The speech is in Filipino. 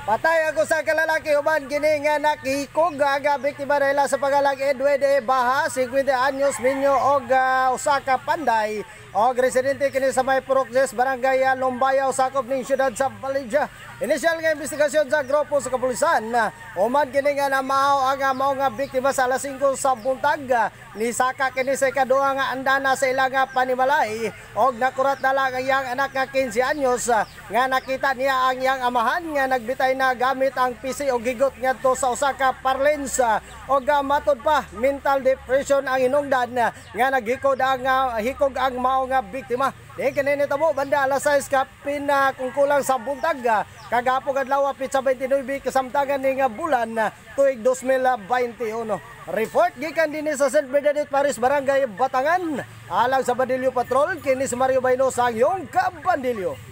Patay ako sa kalalaki uban kini nga nakikog aga biktima nila sa pagalag Edwin de Baha 50 anyos minyo og Osaka Panday og residente kini sa may Purokjes Barangay Lumbayaw sakop ning siyudad sa Balija. Inisyal nga investigasyon sa grupo sa kapulisan uman kini nga namao ang mao nga biktima sa alas 5 sa buntag ni saka kini sa ikaduha nga andana sa ilang panimalay og nakurat na lang ang iyang anak nga 15 anyos nga nakita niya ang iyang amahan nga nagbitay na gamit ang PC o gigot ngadto sa Osaka Parlins og matod pa mental depression ang hinungdan nga naghikog ang mao nga biktima. Di kanini tamo banda alas 6 kapin kung kulang sa buntag kagapon adlaw pitsa 29 kasamtangan ning bulan tuig 2021. Report gikan dinhi sa St. Bernadette Paris Barangay Batangan alang sa Bandilyo Patrol kini si Mario Bayno sa iyong kabandilyo.